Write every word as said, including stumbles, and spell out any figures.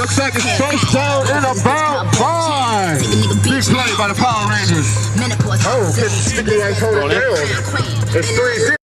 Looks like it's first down in about five. Big play by the Power Rangers. Oh, can Sticky Rice hold it down? It's three zero.